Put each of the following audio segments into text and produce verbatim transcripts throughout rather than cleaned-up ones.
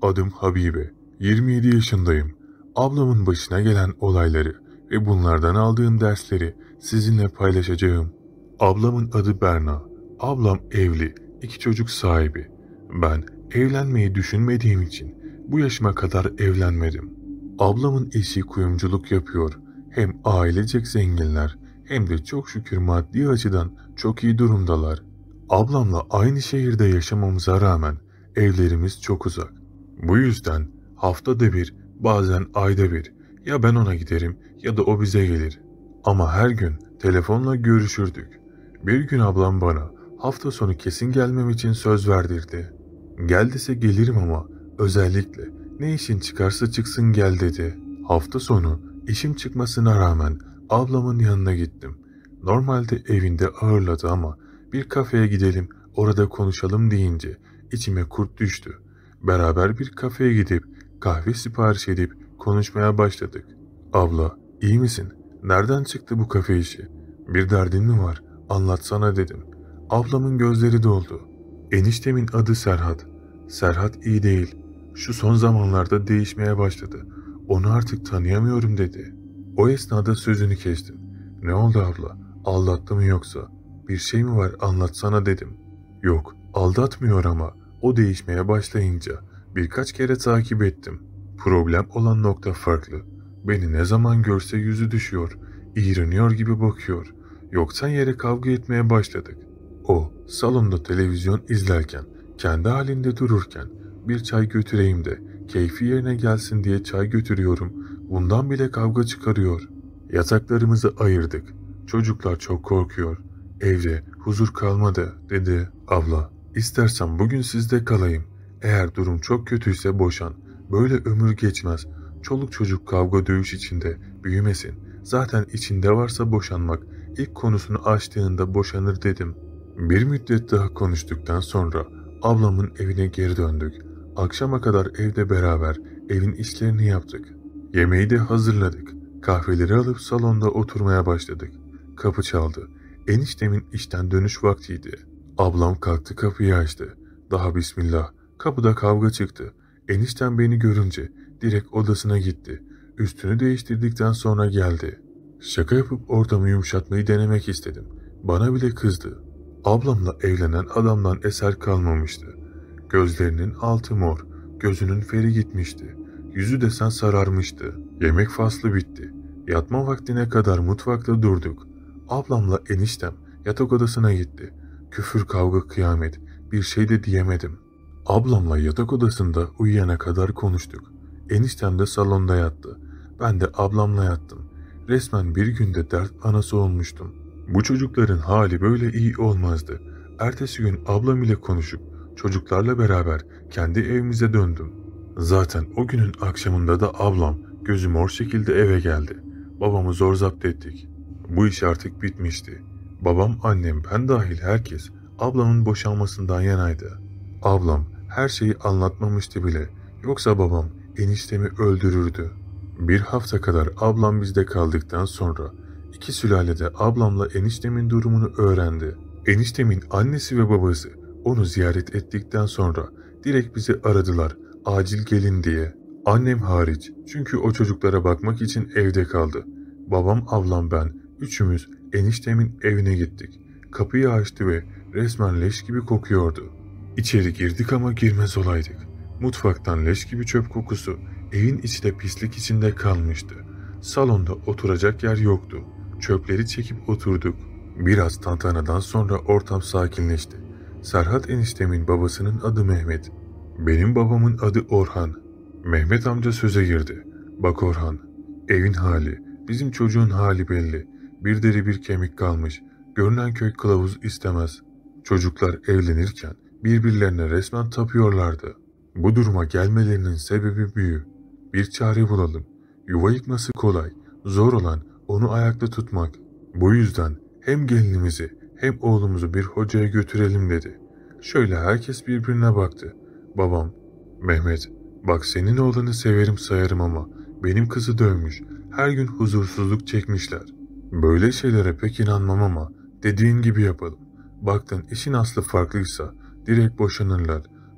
Adım Habibe. yirmi yedi yaşındayım. Ablamın başına gelen olayları ve bunlardan aldığım dersleri sizinle paylaşacağım. Ablamın adı Berna. Ablam evli, iki çocuk sahibi. Ben evlenmeyi düşünmediğim için bu yaşıma kadar evlenmedim. Ablamın eşi kuyumculuk yapıyor. Hem ailecek zenginler hem de çok şükür maddi açıdan çok iyi durumdalar. Ablamla aynı şehirde yaşamamıza rağmen evlerimiz çok uzak. Bu yüzden haftada bir, bazen ayda bir ya ben ona giderim ya da o bize gelir. Ama her gün telefonla görüşürdük. Bir gün ablam bana hafta sonu kesin gelmem için söz verdirdi. Gel dese gelirim ama özellikle ne işin çıkarsa çıksın gel dedi. Hafta sonu işim çıkmasına rağmen ablamın yanına gittim. Normalde evinde ağırladı ama bir kafeye gidelim orada konuşalım deyince içime kurt düştü. Beraber bir kafeye gidip kahve sipariş edip konuşmaya başladık. Abla, iyi misin? Nereden çıktı bu kafe işi? Bir derdin mi var? Anlatsana dedim. Ablamın gözleri doldu. Eniştemin adı Serhat. Serhat iyi değil. Şu son zamanlarda değişmeye başladı. Onu artık tanıyamıyorum dedi. O esnada sözünü kestim. Ne oldu abla? Aldattı mı yoksa? Bir şey mi var anlatsana dedim. Yok, aldatmıyor ama o değişmeye başlayınca birkaç kere takip ettim. Problem olan nokta farklı. Beni ne zaman görse yüzü düşüyor, iğreniyor gibi bakıyor. Yoktan yere kavga etmeye başladık. O salonda televizyon izlerken, kendi halinde dururken bir çay götüreyim de keyfi yerine gelsin diye çay götürüyorum. Bundan bile kavga çıkarıyor. Yataklarımızı ayırdık. Çocuklar çok korkuyor. Evde huzur kalmadı dedi. Abla, istersen bugün sizde kalayım. Eğer durum çok kötüyse boşan. Böyle ömür geçmez. Çoluk çocuk kavga dövüş içinde büyümesin. Zaten içinde varsa boşanmak. İlk konusunu açtığında boşanır dedim. Bir müddet daha konuştuktan sonra ablamın evine geri döndük. Akşama kadar evde beraber evin işlerini yaptık. Yemeği de hazırladık. Kahveleri alıp salonda oturmaya başladık. Kapı çaldı. Eniştemin işten dönüş vaktiydi. Ablam kalktı kapıyı açtı. Daha bismillah. Kapıda kavga çıktı. Eniştem beni görünce direkt odasına gitti. Üstünü değiştirdikten sonra geldi. Şaka yapıp ortamı yumuşatmayı denemek istedim. Bana bile kızdı. Ablamla evlenen adamdan eser kalmamıştı. Gözlerinin altı mor, gözünün feri gitmişti. Yüzü desen sararmıştı. Yemek faslı bitti. Yatma vaktine kadar mutfakta durduk. Ablamla eniştem yatak odasına gitti. Küfür kavga kıyamet, bir şey de diyemedim. Ablamla yatak odasında uyuyana kadar konuştuk. Eniştem de salonda yattı. Ben de ablamla yattım. Resmen bir günde dert anası olmuştum. Bu çocukların hali böyle iyi olmazdı. Ertesi gün ablam ile konuşup çocuklarla beraber kendi evimize döndüm. Zaten o günün akşamında da ablam gözü mor şekilde eve geldi. Babamı zor zapt ettik. Bu iş artık bitmişti. Babam, annem, ben dahil herkes ablamın boşanmasından yanaydı. Ablam her şeyi anlatmamıştı bile. Yoksa babam eniştemi öldürürdü. Bir hafta kadar ablam bizde kaldıktan sonra iki sülale de ablamla eniştemin durumunu öğrendi. Eniştemin annesi ve babası onu ziyaret ettikten sonra direkt bizi aradılar, acil gelin diye. Annem hariç, çünkü o çocuklara bakmak için evde kaldı. Babam, ablam, ben üçümüz eniştemin evine gittik. Kapıyı açtı ve resmen leş gibi kokuyordu. İçeri girdik ama girmez olaydık. Mutfaktan leş gibi çöp kokusu, evin içi de pislik içinde kalmıştı. Salonda oturacak yer yoktu. Çöpleri çekip oturduk. Biraz tantanadan sonra ortam sakinleşti. Serhat eniştemin babasının adı Mehmet. Benim babamın adı Orhan. Mehmet amca söze girdi. Bak Orhan, evin hali, bizim çocuğun hali belli. Bir deri bir kemik kalmış. Görünen köy kılavuz istemez. Çocuklar evlenirken birbirlerine resmen tapıyorlardı. Bu duruma gelmelerinin sebebi büyü. Bir çare bulalım. Yuva yıkması kolay, zor olan onu ayakta tutmak. Bu yüzden hem gelinimizi hem oğlumuzu bir hocaya götürelim dedi. Şöyle herkes birbirine baktı. Babam, Mehmet, bak senin oğlanı severim sayarım ama benim kızı dövmüş, her gün huzursuzluk çekmişler. Böyle şeylere pek inanmam ama dediğin gibi yapalım. Baktın işin aslı farklıysa direkt boşanırlar.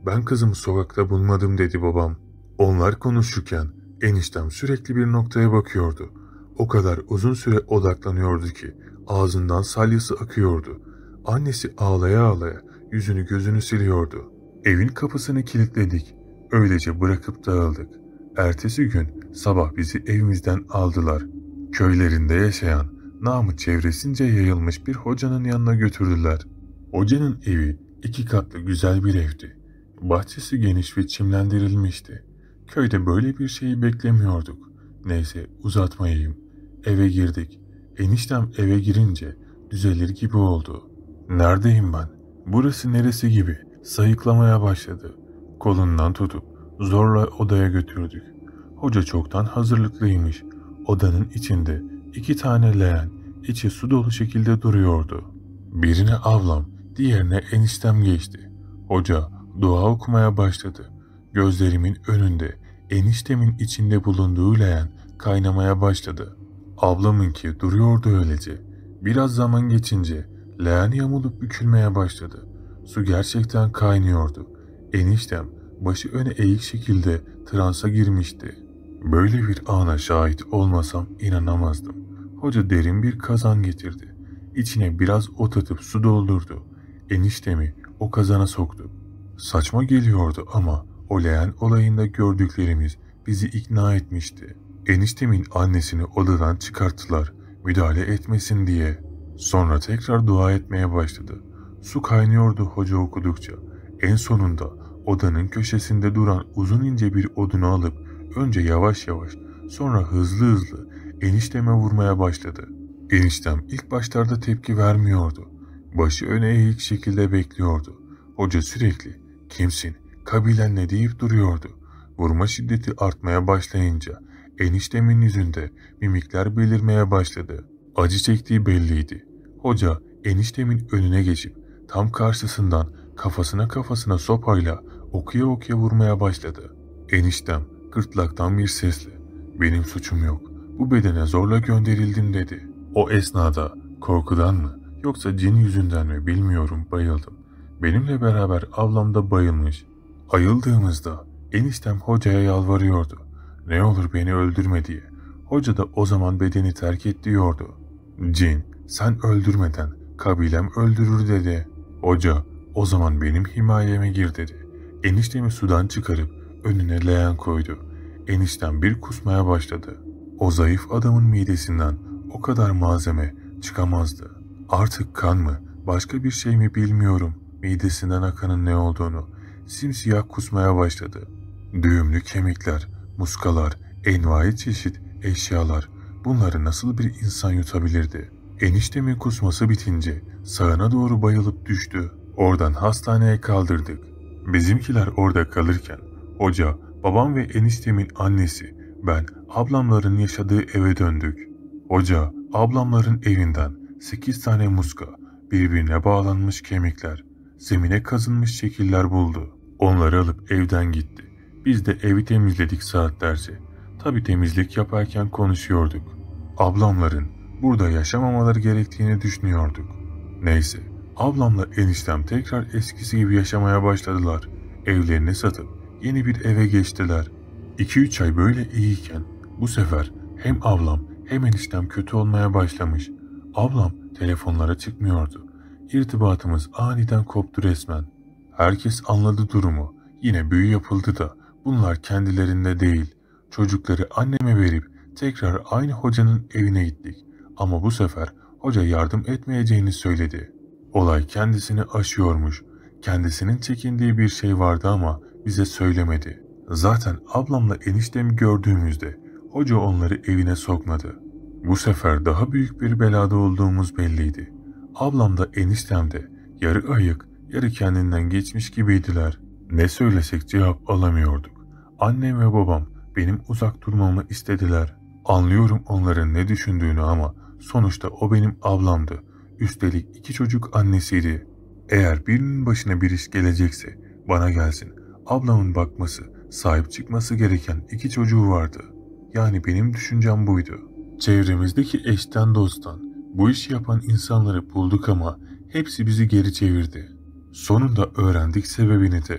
Ben kızımı sokakta bulmadım dedi babam. Onlar konuşurken eniştem sürekli bir noktaya bakıyordu. O kadar uzun süre odaklanıyordu ki ağzından salyası akıyordu. Annesi ağlaya ağlaya yüzünü gözünü siliyordu. Evin kapısını kilitledik. Öylece bırakıp dağıldık. Ertesi gün sabah bizi evimizden aldılar. Köylerinde yaşayan, namı çevresince yayılmış bir hocanın yanına götürdüler. Hocanın evi iki katlı güzel bir evdi. Bahçesi geniş ve çimlendirilmişti. Köyde böyle bir şeyi beklemiyorduk. Neyse uzatmayayım. Eve girdik. Eniştem eve girince düzelir gibi oldu. Neredeyim ben? Burası neresi gibi sayıklamaya başladı. Kolundan tutup zorla odaya götürdük. Hoca çoktan hazırlıklıymış. Odanın içinde iki tane leğen içi su dolu şekilde duruyordu. Birine ablam, diğerine eniştem geçti. Hoca dua okumaya başladı. Gözlerimin önünde eniştemin içinde bulunduğu leğen kaynamaya başladı. Ablamınki duruyordu öylece. Biraz zaman geçince leğen yamulup bükülmeye başladı. Su gerçekten kaynıyordu. Eniştem başı öne eğik şekilde transa girmişti. Böyle bir ana şahit olmasam inanamazdım. Hoca derin bir kazan getirdi. İçine biraz ot atıp su doldurdu. Eniştemi o kazana soktu. Saçma geliyordu ama o leğen olayında gördüklerimiz bizi ikna etmişti. Eniştemin annesini odadan çıkarttılar müdahale etmesin diye. Sonra tekrar dua etmeye başladı. Su kaynıyordu hoca okudukça. En sonunda odanın köşesinde duran uzun ince bir odunu alıp önce yavaş yavaş sonra hızlı hızlı enişteme vurmaya başladı. Eniştem ilk başlarda tepki vermiyordu. Başı öne eğik şekilde bekliyordu. Hoca sürekli kimsin, kabilen ne deyip duruyordu. Vurma şiddeti artmaya başlayınca eniştemin yüzünde mimikler belirmeye başladı. Acı çektiği belliydi. Hoca eniştemin önüne geçip tam karşısından kafasına kafasına sopayla okuya okuya vurmaya başladı. Eniştem gırtlaktan bir sesle benim suçum yok, bu bedene zorla gönderildim dedi. O esnada korkudan mı yoksa cin yüzünden mi bilmiyorum bayıldım. Benimle beraber ablam da bayılmış. Ayıldığımızda eniştem hocaya yalvarıyordu. Ne olur beni öldürme diye. Hoca da o zaman bedeni terk et diyordu. Cin sen öldürmeden kabilem öldürür dedi. Hoca o zaman benim himayeme gir dedi. Eniştemi sudan çıkarıp önüne leğen koydu. Eniştem bir kusmaya başladı. O zayıf adamın midesinden o kadar malzeme çıkamazdı. Artık kan mı başka bir şey mi bilmiyorum. Midesinden akanın ne olduğunu. Simsiyah kusmaya başladı. Düğümlü kemikler, muskalar, envai çeşit eşyalar. Bunları nasıl bir insan yutabilirdi? Eniştemin kusması bitince sağına doğru bayılıp düştü. Oradan hastaneye kaldırdık. Bizimkiler orada kalırken hoca, babam ve eniştemin annesi, ben ablamların yaşadığı eve döndük. Hoca ablamların evinden sekiz tane muska, birbirine bağlanmış kemikler, zemine kazınmış şekiller buldu. Onları alıp evden gitti. Biz de evi temizledik saatlerce. Tabii temizlik yaparken konuşuyorduk. Ablamların burada yaşamamaları gerektiğini düşünüyorduk. Neyse, ablamla eniştem tekrar eskisi gibi yaşamaya başladılar. Evlerini satıp yeni bir eve geçtiler. iki üç ay böyle iyiyken bu sefer hem ablam hem eniştem kötü olmaya başlamış. Ablam telefonlara çıkmıyordu. İrtibatımız aniden koptu resmen. Herkes anladı durumu. Yine büyü yapıldı da bunlar kendilerinde değil. Çocukları anneme verip tekrar aynı hocanın evine gittik. Ama bu sefer hoca yardım etmeyeceğini söyledi. Olay kendisini aşıyormuş. Kendisinin çekindiği bir şey vardı ama bize söylemedi. Zaten ablamla eniştemi gördüğümüzde hoca onları evine sokmadı. Bu sefer daha büyük bir belada olduğumuz belliydi. Ablam da eniştem de yarı ayık, yarı kendinden geçmiş gibiydiler. Ne söylesek cevap alamıyorduk. Annem ve babam benim uzak durmamı istediler. Anlıyorum onların ne düşündüğünü ama sonuçta o benim ablamdı. Üstelik iki çocuk annesiydi. Eğer birinin başına bir iş gelecekse bana gelsin. Ablamın bakması, sahip çıkması gereken iki çocuğu vardı. Yani benim düşüncem buydu. Çevremizdeki eşten dosttan bu işi yapan insanları bulduk ama hepsi bizi geri çevirdi. Sonunda öğrendik sebebini de.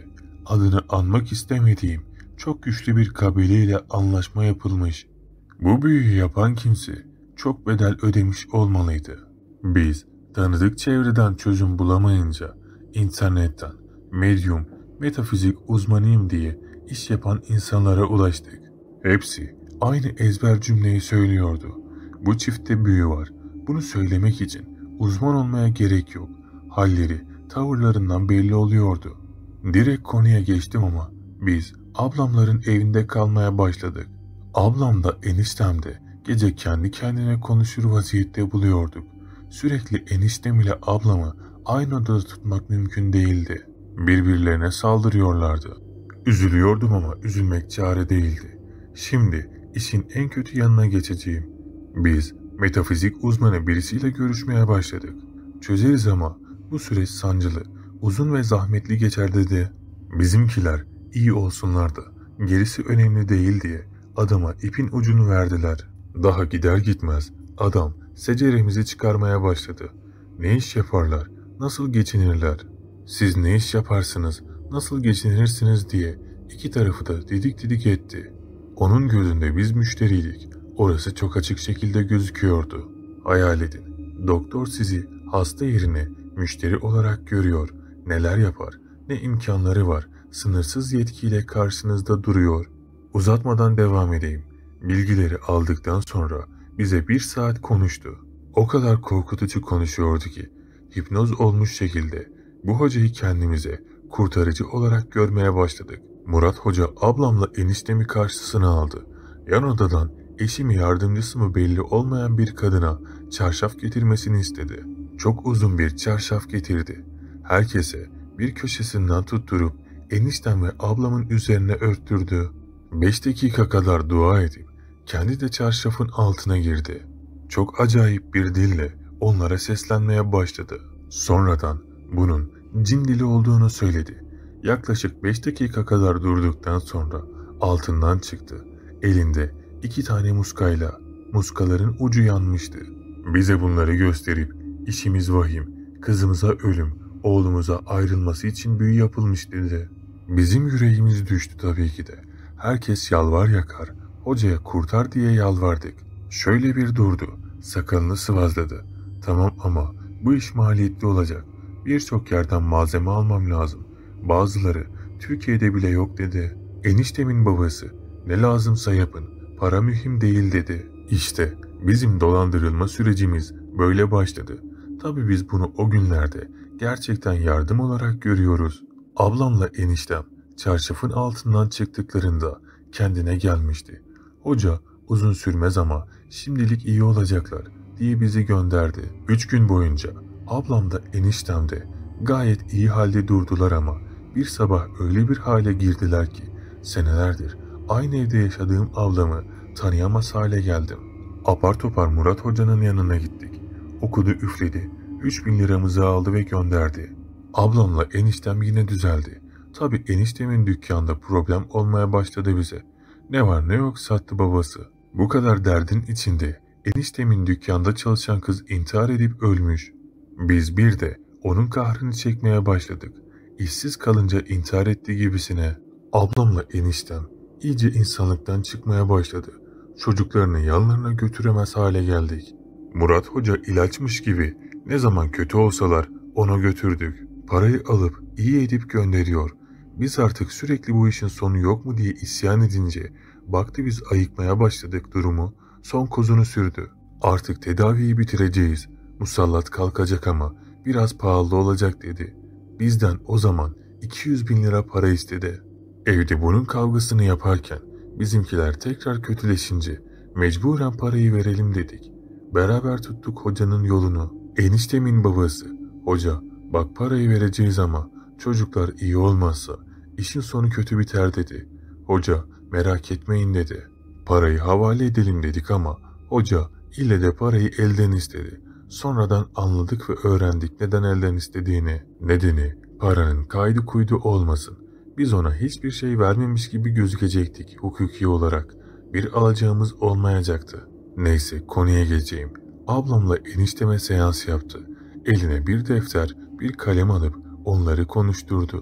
adını anmak istemediğim çok güçlü bir kabileyle anlaşma yapılmış. Bu büyüyü yapan kimse çok bedel ödemiş olmalıydı. Biz tanıdık çevreden çözüm bulamayınca internetten medyum, metafizik uzmanıyım diye iş yapan insanlara ulaştık. Hepsi aynı ezber cümleyi söylüyordu. Bu çiftte büyü var. Bunu söylemek için uzman olmaya gerek yok. Halleri, tavırlarından belli oluyordu. Direkt konuya geçtim ama biz ablamların evinde kalmaya başladık. Ablam da eniştem de gece kendi kendine konuşur vaziyette buluyorduk. Sürekli eniştem ile ablamı aynı odada tutmak mümkün değildi. Birbirlerine saldırıyorlardı. Üzülüyordum ama üzülmek çare değildi. Şimdi işin en kötü yanına geçeceğim. Biz metafizik uzmanı birisiyle görüşmeye başladık. Çözeriz ama bu süreç sancılı, uzun ve zahmetli geçer dedi. Bizimkiler iyi olsunlar da gerisi önemli değil diye adama ipin ucunu verdiler. Daha gider gitmez adam seceremizi çıkarmaya başladı. Ne iş yaparlar, nasıl geçinirler, siz ne iş yaparsınız, nasıl geçinirsiniz diye iki tarafı da didik didik etti. Onun gözünde biz müşteriydik. Orası çok açık şekilde gözüküyordu. Hayal edin, doktor sizi hasta yerine müşteri olarak görüyor. Neler yapar, ne imkanları var, sınırsız yetkiyle karşınızda duruyor. Uzatmadan devam edeyim. Bilgileri aldıktan sonra bize bir saat konuştu. O kadar korkutucu konuşuyordu ki hipnoz olmuş şekilde bu hocayı kendimize kurtarıcı olarak görmeye başladık. Murat Hoca ablamla eniştemi karşısına aldı. Yan odadan eşi mi yardımcısı mı belli olmayan bir kadına çarşaf getirmesini istedi. Çok uzun bir çarşaf getirdi. Herkese bir köşesinden tutturup eniştem ve ablamın üzerine örttürdü. Beş dakika kadar dua edip kendi de çarşafın altına girdi. Çok acayip bir dille onlara seslenmeye başladı. Sonradan bunun cin dili olduğunu söyledi. Yaklaşık beş dakika kadar durduktan sonra altından çıktı. Elinde iki tane muskayla, muskaların ucu yanmıştı. Bize bunları gösterip işimiz vahim, kızımıza ölüm, oğlumuza ayrılması için büyü yapılmış dedi. Bizim yüreğimiz düştü tabii ki de. Herkes yalvar yakar, hocaya kurtar diye yalvardık. Şöyle bir durdu, sakalını sıvazladı. Tamam ama bu iş maliyetli olacak. Birçok yerden malzeme almam lazım. Bazıları Türkiye'de bile yok dedi. Eniştemin babası ne lazımsa yapın, para mühim değil dedi. İşte bizim dolandırılma sürecimiz böyle başladı. Tabii biz bunu o günlerde gerçekten yardım olarak görüyoruz. Ablamla eniştem çarşafın altından çıktıklarında kendine gelmişti. Hoca uzun sürmez ama şimdilik iyi olacaklar diye bizi gönderdi. Üç gün boyunca ablam da eniştem de gayet iyi halde durdular ama bir sabah öyle bir hale girdiler ki senelerdir aynı evde yaşadığım ablamı tanıyamaz hale geldim. Apar topar Murat Hoca'nın yanına gittik. Okudu üfledi. Üç bin liramızı aldı ve gönderdi. Ablamla eniştem yine düzeldi. Tabi eniştemin dükkanda problem olmaya başladı bize. Ne var ne yok sattı babası. Bu kadar derdin içinde eniştemin dükkanda çalışan kız intihar edip ölmüş. Biz bir de onun kahrını çekmeye başladık. İşsiz kalınca intihar etti gibisine. Ablamla eniştem iyice insanlıktan çıkmaya başladı. Çocuklarını yanlarına götüremez hale geldik. Murat Hoca ilaçmış gibi ne zaman kötü olsalar ona götürdük. Parayı alıp iyi edip gönderiyor. Biz artık sürekli bu işin sonu yok mu diye isyan edince baktı biz ayıkmaya başladık durumu. Son kozunu sürdü. Artık tedaviyi bitireceğiz. Musallat kalkacak ama biraz pahalı olacak dedi. Bizden o zaman iki yüz bin lira para istedi. Evde bunun kavgasını yaparken bizimkiler tekrar kötüleşince mecburen parayı verelim dedik. Beraber tuttuk hocanın yolunu. Eniştemin babası, hoca bak parayı vereceğiz ama çocuklar iyi olmazsa işin sonu kötü biter dedi. Hoca merak etmeyin dedi. Parayı havale edelim dedik ama hoca ille de parayı elden istedi. Sonradan anladık ve öğrendik neden elden istediğini. Nedeni paranın kaydı kuydu olmasın. Biz ona hiçbir şey vermemiş gibi gözükecektik hukuki olarak. Bir alacağımız olmayacaktı. Neyse konuya geçeyim. Ablamla enişteme seans yaptı. Eline bir defter, bir kalem alıp onları konuşturdu.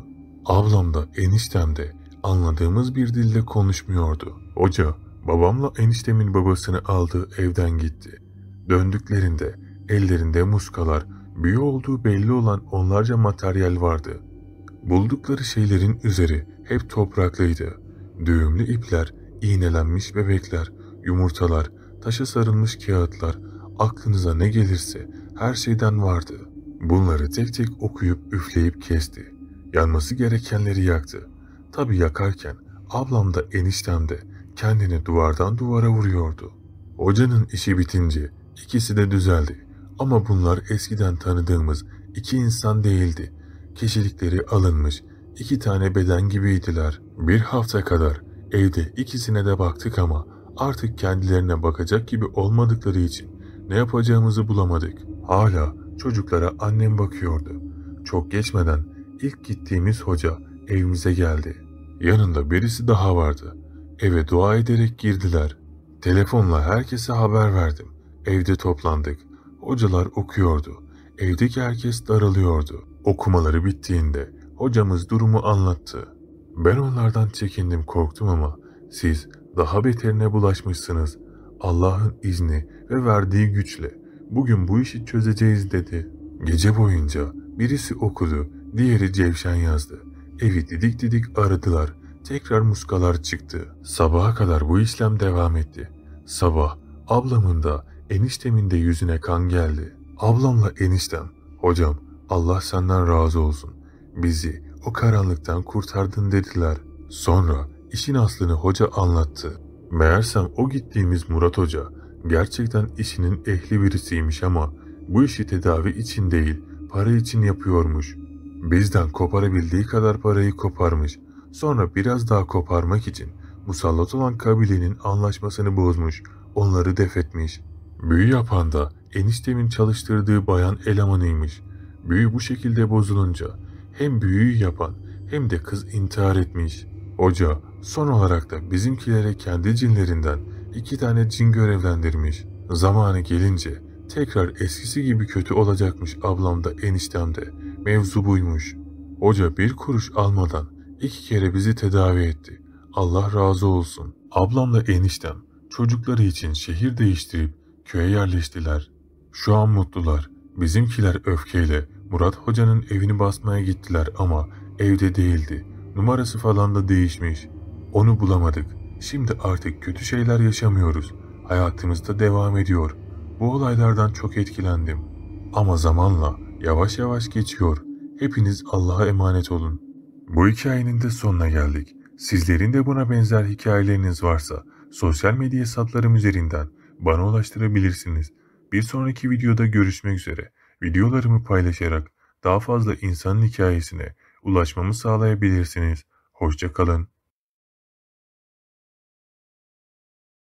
Ablam da eniştem de anladığımız bir dille konuşmuyordu. Hoca babamla eniştemin babasını aldığı evden gitti. Döndüklerinde ellerinde muskalar, büyü olduğu belli olan onlarca materyal vardı. Buldukları şeylerin üzeri hep topraklıydı. Düğümlü ipler, iğnelenmiş bebekler, yumurtalar, taşa sarılmış kağıtlar, aklınıza ne gelirse her şeyden vardı. Bunları tek tek okuyup üfleyip kesti. Yanması gerekenleri yaktı. Tabii yakarken ablam da eniştem de kendini duvardan duvara vuruyordu. Hocanın işi bitince ikisi de düzeldi. Ama bunlar eskiden tanıdığımız iki insan değildi. Kişilikleri alınmış iki tane beden gibiydiler. Bir hafta kadar evde ikisine de baktık ama artık kendilerine bakacak gibi olmadıkları için ne yapacağımızı bulamadık. Hala çocuklara annem bakıyordu. Çok geçmeden ilk gittiğimiz hoca evimize geldi. Yanında birisi daha vardı. Eve dua ederek girdiler. Telefonla herkese haber verdim. Evde toplandık. Hocalar okuyordu. Evdeki herkes daralıyordu. Okumaları bittiğinde hocamız durumu anlattı. Ben onlardan çekindim, korktum ama siz daha beterine bulaşmışsınız. Allah'ın izni ve verdiği güçle bugün bu işi çözeceğiz dedi. Gece boyunca birisi okudu, diğeri cevşen yazdı. Evi didik didik aradılar. Tekrar muskalar çıktı. Sabaha kadar bu işlem devam etti. Sabah ablamın da eniştemin de yüzüne kan geldi. Ablamla eniştem, hocam Allah senden razı olsun. Bizi o karanlıktan kurtardın dediler. Sonra işin aslını hoca anlattı. Meğersem o gittiğimiz Murat Hoca gerçekten işinin ehli birisiymiş ama bu işi tedavi için değil, para için yapıyormuş. Bizden koparabildiği kadar parayı koparmış. Sonra biraz daha koparmak için musallat olan kabilenin anlaşmasını bozmuş, onları defetmiş. Büyü yapan da eniştemin çalıştırdığı bayan elemanıymış. Büyü bu şekilde bozulunca hem büyüyü yapan hem de kız intihar etmiş. Hoca son olarak da bizimkilere kendi cinlerinden iki tane cin görevlendirmiş. Zamanı gelince tekrar eskisi gibi kötü olacakmış ablam da eniştem de. Mevzu buymuş. Hoca bir kuruş almadan iki kere bizi tedavi etti. Allah razı olsun. Ablamla eniştem çocukları için şehir değiştirip köye yerleştiler. Şu an mutlular. Bizimkiler öfkeyle Murat Hoca'nın evini basmaya gittiler ama evde değildi. Numarası falan da değişmiş. Onu bulamadık. Şimdi artık kötü şeyler yaşamıyoruz. Hayatımızda devam ediyor. Bu olaylardan çok etkilendim. Ama zamanla yavaş yavaş geçiyor. Hepiniz Allah'a emanet olun. Bu hikayenin de sonuna geldik. Sizlerin de buna benzer hikayeleriniz varsa sosyal medya hesaplarım üzerinden bana ulaştırabilirsiniz. Bir sonraki videoda görüşmek üzere. Videolarımı paylaşarak daha fazla insanın hikayesine ulaşmamı sağlayabilirsiniz. Hoşça kalın.